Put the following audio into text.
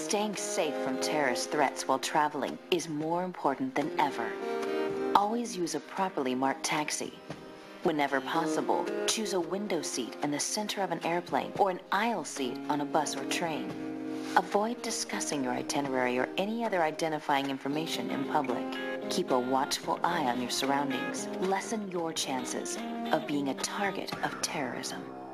Staying safe from terrorist threats while traveling is more important than ever. Always use a properly marked taxi. Whenever possible, choose a window seat in the center of an airplane or an aisle seat on a bus or train. Avoid discussing your itinerary or any other identifying information in public. Keep a watchful eye on your surroundings. Lessen your chances of being a target of terrorism.